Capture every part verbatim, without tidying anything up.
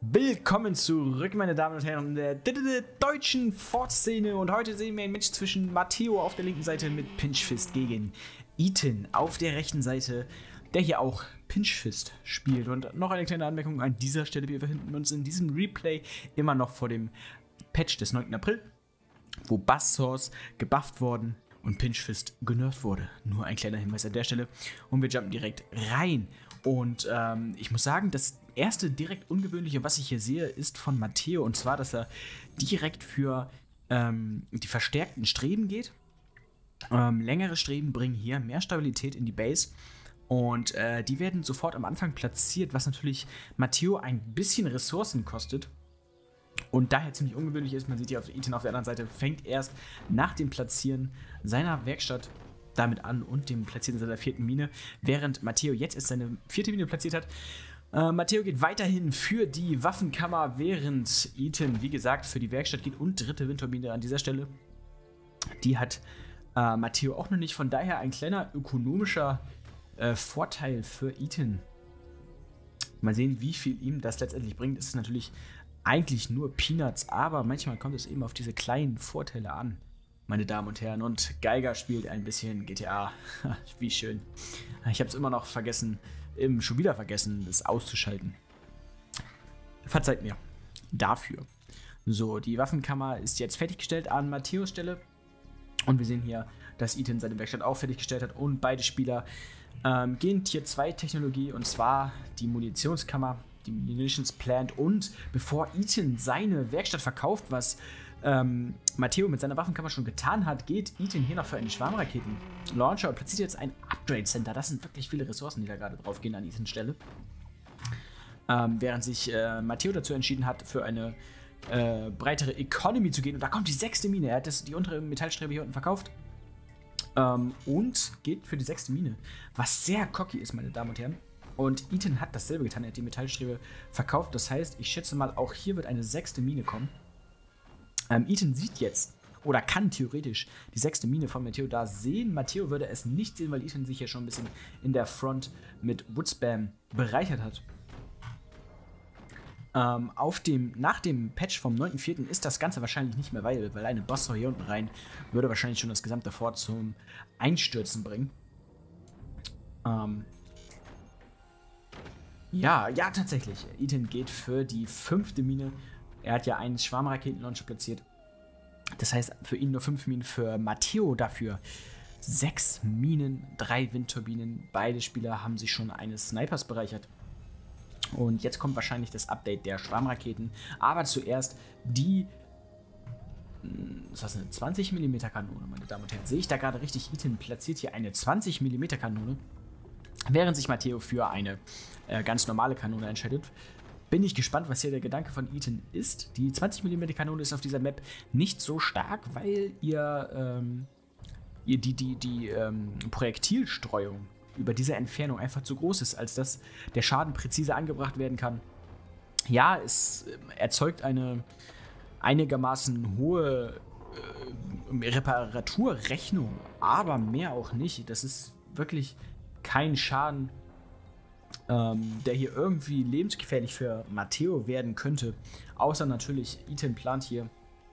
Willkommen zurück, meine Damen und Herren, der deutschen Ford-Szene. Und heute sehen wir ein Match zwischen Matteo auf der linken Seite mit Pinchfist gegen Ethan auf der rechten Seite, der hier auch Pinchfist spielt. Und noch eine kleine Anmerkung an dieser Stelle: Wir befinden uns in diesem Replay immer noch vor dem Patch des neunten April, wo Buzzsaws gebufft worden und Pinchfist genervt wurde. Nur ein kleiner Hinweis an der Stelle. Und wir jumpen direkt rein. Und ähm, ich muss sagen, das erste direkt Ungewöhnliche, was ich hier sehe, ist von Matteo. Und zwar, dass er direkt für ähm, die verstärkten Streben geht. Ähm, längere Streben bringen hier mehr Stabilität in die Base. Und äh, die werden sofort am Anfang platziert, was natürlich Matteo ein bisschen Ressourcen kostet. Und daher ziemlich ungewöhnlich ist, man sieht hier auf Ethan auf der anderen Seite, fängt erst nach dem Platzieren seiner Werkstatt damit an und dem Platzieren seiner vierten Mine, während Matteo jetzt erst seine vierte Mine platziert hat. Äh, Matteo geht weiterhin für die Waffenkammer, während Ethan, wie gesagt, für die Werkstatt geht und dritte Windturbine an dieser Stelle. Die hat äh, Matteo auch noch nicht, von daher ein kleiner ökonomischer äh, Vorteil für Ethan. Mal sehen, wie viel ihm das letztendlich bringt. Es ist natürlich eigentlich nur Peanuts, aber manchmal kommt es eben auf diese kleinen Vorteile an, meine Damen und Herren. Und Geiger spielt ein bisschen G T A. Wie schön. Ich habe es immer noch vergessen, eben schon wieder vergessen, das auszuschalten. Verzeiht mir dafür. So, die Waffenkammer ist jetzt fertiggestellt an Matteos Stelle. Und wir sehen hier, dass Ethan seine Werkstatt auch fertiggestellt hat. Und beide Spieler ähm, gehen Tier zwei Technologie, und zwar die Munitionskammer, die Munitions Plant. Und bevor Ethan seine Werkstatt verkauft, was ähm, Matteo mit seiner Waffenkammer schon getan hat, geht Ethan hier noch für einen Schwarmraketen-Launcher und platziert jetzt ein Upgrade-Center. Das sind wirklich viele Ressourcen, die da gerade drauf gehen an Ethans Stelle. Ähm, während sich äh, Matteo dazu entschieden hat, für eine äh, breitere Economy zu gehen. Und da kommt die sechste Mine. Er hat das, die untere Metallstrebe hier unten verkauft. Ähm, und geht für die sechste Mine. Was sehr cocky ist, meine Damen und Herren. Und Ethan hat dasselbe getan. Er hat die Metallstrebe verkauft. Das heißt, ich schätze mal, auch hier wird eine sechste Mine kommen. Ähm, Ethan sieht jetzt, oder kann theoretisch, die sechste Mine von Matteo da sehen. Matteo würde es nicht sehen, weil Ethan sich ja schon ein bisschen in der Front mit Woodspam bereichert hat. Ähm, auf dem, nach dem Patch vom neunten vierten ist das Ganze wahrscheinlich nicht mehr, weil, weil eine Buzzsaw hier unten rein würde wahrscheinlich schon das gesamte Fort zum Einstürzen bringen. Ähm, ja, ja, tatsächlich. Ethan geht für die fünfte Mine. Er hat ja einen Schwarmraketenlauncher platziert. Das heißt, für ihn nur fünf Minen, für Matteo dafür sechs Minen, drei Windturbinen. Beide Spieler haben sich schon eines Snipers bereichert. Und jetzt kommt wahrscheinlich das Update der Schwarmraketen. Aber zuerst die, was ist das, eine zwanzig Millimeter Kanone, meine Damen und Herren. Sehe ich da gerade richtig? Ethan platziert hier eine zwanzig Millimeter Kanone, während sich Matteo für eine äh, ganz normale Kanone entscheidet. Bin ich gespannt, was hier der Gedanke von Ethan ist. Die zwanzig Millimeter Kanone ist auf dieser Map nicht so stark, weil ihr, ähm, ihr die, die, die ähm, Projektilstreuung über diese Entfernung einfach zu groß ist, als dass der Schaden präzise angebracht werden kann. Ja, es äh, erzeugt eine einigermaßen hohe äh, Reparaturrechnung, aber mehr auch nicht. Das ist wirklich kein Schaden, ähm, der hier irgendwie lebensgefährlich für Matteo werden könnte. Außer natürlich, Ethan plant hier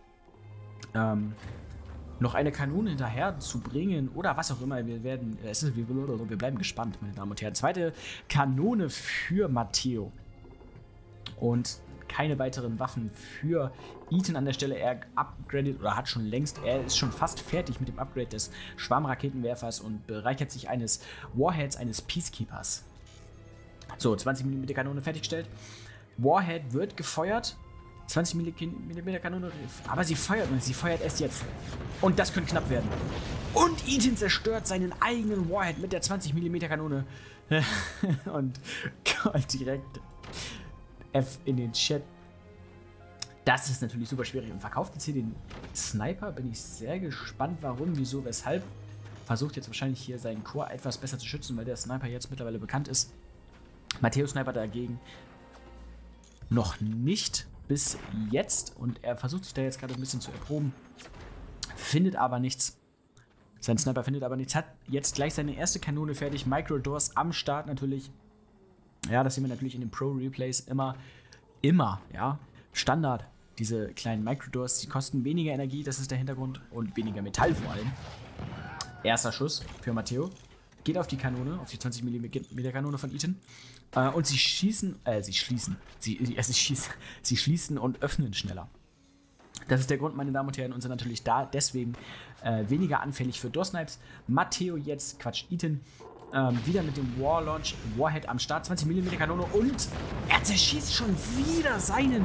ähm, noch eine Kanone hinterher zu bringen oder was auch immer. Wir werden, es ist, wir, wir bleiben gespannt, meine Damen und Herren. Zweite Kanone für Matteo. Und keine weiteren Waffen für Ethan an der Stelle. Er upgradet oder hat schon längst, er ist schon fast fertig mit dem Upgrade des Schwarmraketenwerfers und bereichert sich eines Warheads, eines Peacekeepers. So, zwanzig Millimeter Kanone fertiggestellt. Warhead wird gefeuert. zwanzig Millimeter Kanone, aber sie feuert nicht, sie feuert erst jetzt. Und das könnte knapp werden. Und Ethan zerstört seinen eigenen Warhead mit der zwanzig Millimeter Kanone. Und direkt F in den Chat. Das ist natürlich super schwierig. Und verkauft jetzt hier den Sniper. Bin ich sehr gespannt, warum, wieso, weshalb. Versucht jetzt wahrscheinlich hier seinen Core etwas besser zu schützen, weil der Sniper jetzt mittlerweile bekannt ist. Matteo Sniper dagegen noch nicht bis jetzt. Und er versucht sich da jetzt gerade ein bisschen zu erproben. Findet aber nichts. Sein Sniper findet aber nichts. Hat jetzt gleich seine erste Kanone fertig. Microdors am Start natürlich. Ja, das sehen wir natürlich in den Pro-Replays immer immer, ja, Standard. Diese kleinen Microdors, die kosten weniger Energie, das ist der Hintergrund, und weniger Metall vor allem. Erster Schuss für Matteo. Geht auf die Kanone, auf die zwanzig Millimeter Kanone von Ethan. Äh, und sie schießen, äh, sie schließen. Sie, äh, sie, schießen, sie schließen und öffnen schneller. Das ist der Grund, meine Damen und Herren, und sind natürlich da deswegen äh, weniger anfällig für Door-Snipes. Matteo jetzt, Quatsch, Ethan, ähm, wieder mit dem War Launch, Warhead am Start, zwanzig Millimeter Kanone, und er zerschießt schon wieder seinen,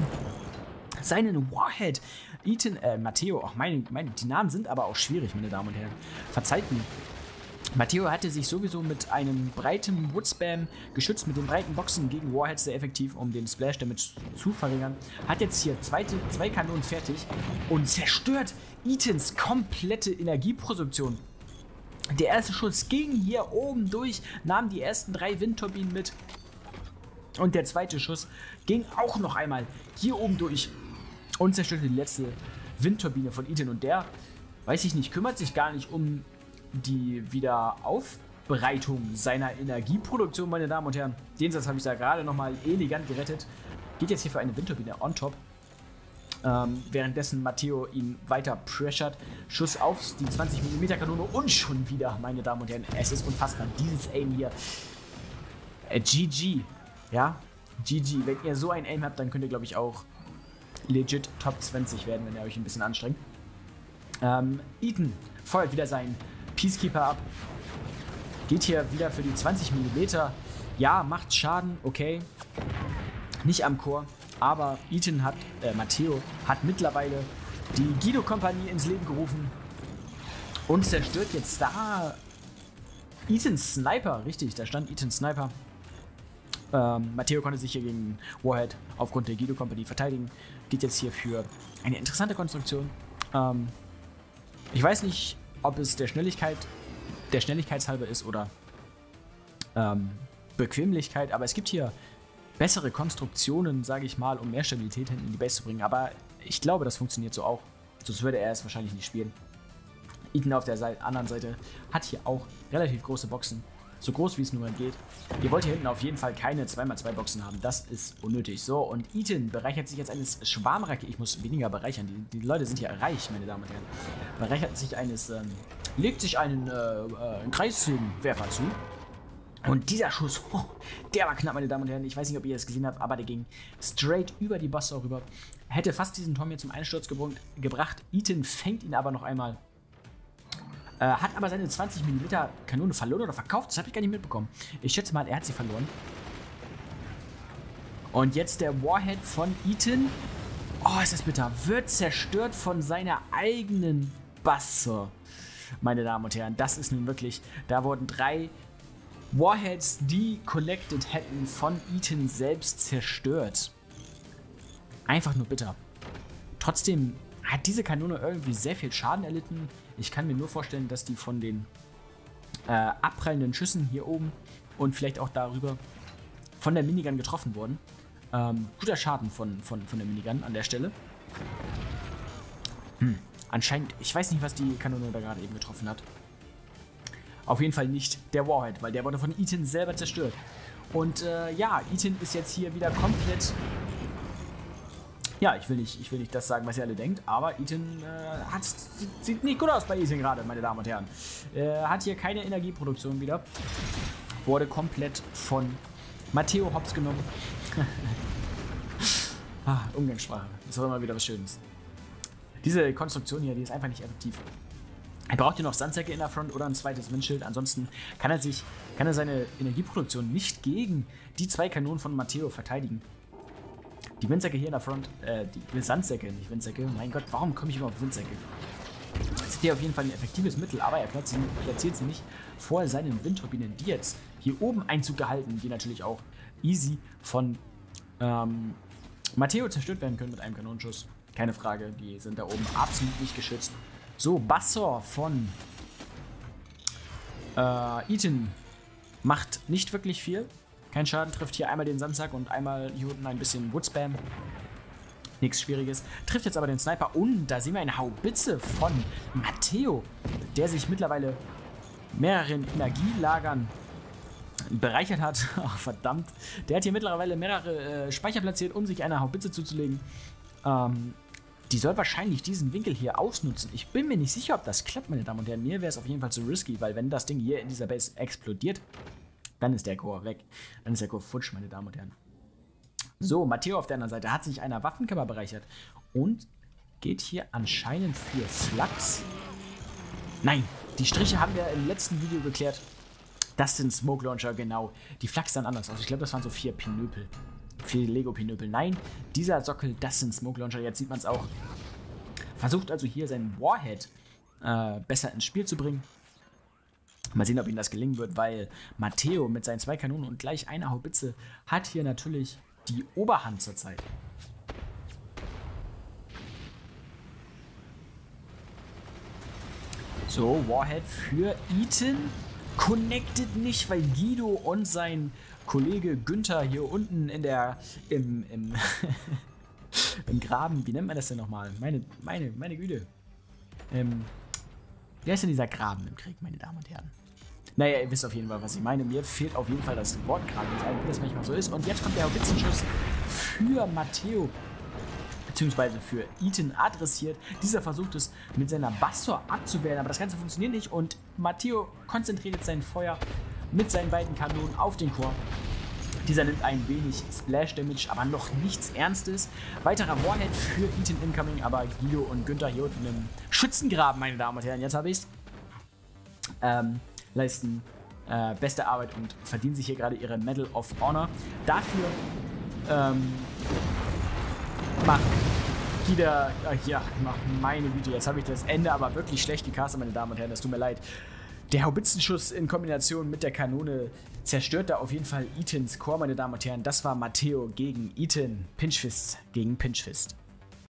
seinen Warhead. Ethan, äh, Matteo, auch meine, meine, die Namen sind aber auch schwierig, meine Damen und Herren. Verzeiht mir. Matteo hatte sich sowieso mit einem breiten Woodspam geschützt, mit den breiten Boxen gegen Warheads sehr effektiv, um den Splash Damage zu verringern. Hat jetzt hier zweite, zwei Kanonen fertig und zerstört Ethans komplette Energieproduktion. Der erste Schuss ging hier oben durch, nahm die ersten drei Windturbinen mit. Und der zweite Schuss ging auch noch einmal hier oben durch und zerstörte die letzte Windturbine von Ethan. Und der, weiß ich nicht, kümmert sich gar nicht um die Wiederaufbereitung seiner Energieproduktion, meine Damen und Herren. Den Satz habe ich da gerade nochmal elegant gerettet. Geht jetzt hier für eine Windturbine on top. Ähm, währenddessen Matteo ihn weiter pressured. Schuss auf die zwanzig Millimeter Kanone und schon wieder, meine Damen und Herren. Es ist unfassbar, dieses Aim hier. Äh, G G. Ja, G G. Wenn ihr so ein Aim habt, dann könnt ihr, glaube ich, auch legit Top zwanzig werden, wenn ihr euch ein bisschen anstrengt. Ähm, Ethan feuert wieder seinen Peacekeeper ab. Geht hier wieder für die zwanzig Millimeter. Ja, macht Schaden, okay. Nicht am Chor. Aber Ethan hat, äh, Matteo hat mittlerweile die Guido-Kompanie ins Leben gerufen. Und zerstört jetzt da Ethans Sniper. Richtig, da stand Ethans Sniper. Ähm, Matteo konnte sich hier gegen Warhead aufgrund der Guido-Kompanie verteidigen. Geht jetzt hier für eine interessante Konstruktion. Ähm, ich weiß nicht, ob es der Schnelligkeit, der Schnelligkeitshalber ist oder ähm, Bequemlichkeit, aber es gibt hier bessere Konstruktionen, sage ich mal, um mehr Stabilität hinten in die Base zu bringen, aber ich glaube, das funktioniert so auch, sonst würde er es wahrscheinlich nicht spielen. Ethan auf der Seite, anderen Seite hat hier auch relativ große Boxen, so groß wie es nur mal geht. Ihr wollt hier hinten auf jeden Fall keine zwei mal zwei Boxen haben, das ist unnötig. So, und Ethan bereichert sich jetzt eines Schwarmraketen, ich muss weniger bereichern, die, die Leute sind hier reich, meine Damen und Herren. Bereichert sich eines, ähm, legt sich einen, äh, äh, einen Kreissägenwerfer zu. Und dieser Schuss, oh, der war knapp, meine Damen und Herren. Ich weiß nicht, ob ihr das gesehen habt, aber der ging straight über die Bosse rüber. Hätte fast diesen Turm hier zum Einsturz gebracht. Ethan fängt ihn aber noch einmal. Äh, hat aber seine zwanzig Millimeter Kanone verloren oder verkauft. Das habe ich gar nicht mitbekommen. Ich schätze mal, er hat sie verloren. Und jetzt der Warhead von Ethan. Oh, ist das bitter. Wird zerstört von seiner eigenen Basse. Meine Damen und Herren, das ist nun wirklich... Da wurden drei Warheads, die collected hätten, von Ethan selbst zerstört. Einfach nur bitter. Trotzdem hat diese Kanone irgendwie sehr viel Schaden erlitten. Ich kann mir nur vorstellen, dass die von den äh, abprallenden Schüssen hier oben und vielleicht auch darüber von der Minigun getroffen wurden. Ähm, guter Schaden von, von, von der Minigun an der Stelle. Hm. Anscheinend, ich weiß nicht, was die Kanone da gerade eben getroffen hat. Auf jeden Fall nicht der Warhead, weil der wurde von Ethan selber zerstört. Und äh, ja, Ethan ist jetzt hier wieder komplett... Ja, ich will nicht, ich will nicht das sagen, was ihr alle denkt, aber Ethan äh, hat, sieht, sieht nicht gut aus bei Ethan gerade, meine Damen und Herren. Äh, hat hier keine Energieproduktion wieder. Wurde komplett von Matteo hops genommen. ah, Umgangssprache, ist auch immer wieder was Schönes. Diese Konstruktion hier, die ist einfach nicht effektiv. Er braucht hier noch Sandsäcke in der Front oder ein zweites Windschild. Ansonsten kann er sich, kann er seine Energieproduktion nicht gegen die zwei Kanonen von Matteo verteidigen. Die Windsäcke hier in der Front, äh, die Sandsäcke, nicht Windsäcke. Mein Gott, warum komme ich immer auf Windsäcke? Das ist hier auf jeden Fall ein effektives Mittel, aber er platziert, platziert sie nicht vor seinen Windturbinen, die jetzt hier oben Einzug gehalten, die natürlich auch easy von ähm, Matteo zerstört werden können mit einem Kanonenschuss. Keine Frage, die sind da oben absolut nicht geschützt. So, Bassor von äh, Ethan macht nicht wirklich viel. Kein Schaden, trifft hier einmal den Sandsack und einmal hier unten ein bisschen Woodspam. Nichts Schwieriges. Trifft jetzt aber den Sniper und da sehen wir eine Haubitze von Matteo, der sich mittlerweile mehreren Energielagern bereichert hat. Oh, verdammt. Der hat hier mittlerweile mehrere äh, Speicher platziert, um sich eine Haubitze zuzulegen. Ähm, die soll wahrscheinlich diesen Winkel hier ausnutzen. Ich bin mir nicht sicher, ob das klappt, meine Damen und Herren. Mir wäre es auf jeden Fall zu risky, weil wenn das Ding hier in dieser Base explodiert, dann ist der Core weg. Dann ist der Core futsch, meine Damen und Herren. So, Matteo auf der anderen Seite hat sich einer Waffenkammer bereichert und geht hier anscheinend für Flux. Nein, die Striche haben wir im letzten Video geklärt. Das sind Smoke Launcher, genau. Die Flux sahen anders aus. Ich glaube, das waren so vier Pinöpel. Vier Lego-Pinöpel. Nein, dieser Sockel, das sind Smoke Launcher. Jetzt sieht man es auch. Versucht also hier seinen Warhead äh, besser ins Spiel zu bringen. Mal sehen, ob ihm das gelingen wird, weil Matteo mit seinen zwei Kanonen und gleich einer Haubitze hat hier natürlich die Oberhand zurzeit. So, Warhead für Ethan. Connected nicht, weil Guido und sein Kollege Günther hier unten in der, im, im, im Graben, wie nennt man das denn nochmal? Meine, meine, meine Güte. Ähm, wer ist denn dieser Graben im Krieg, meine Damen und Herren? Naja, ihr wisst auf jeden Fall, was ich meine. Mir fehlt auf jeden Fall das Wort gerade, wie das manchmal so ist. Und jetzt kommt der Haubitzenschuss für Matteo, beziehungsweise für Ethan adressiert. Dieser versucht es mit seiner Bastor abzuwehren, aber das Ganze funktioniert nicht und Matteo konzentriert jetzt sein Feuer mit seinen beiden Kanonen auf den Core. Dieser nimmt ein wenig Splash Damage, aber noch nichts Ernstes. Weiterer Warhead für Ethan incoming, aber Guido und Günther hier unten im Schützengraben, meine Damen und Herren, jetzt habe ich es. Ähm, leisten äh, beste Arbeit und verdienen sich hier gerade ihre Medal of Honor. Dafür ähm, macht Gida, äh, ja, meine Güte, jetzt habe ich das Ende aber wirklich schlecht gecastet, meine Damen und Herren, das tut mir leid. Der Haubitzenschuss in Kombination mit der Kanone zerstört da auf jeden Fall Ethans Core, meine Damen und Herren. Das war Matteo gegen Ethan, Pinchfist gegen Pinchfist.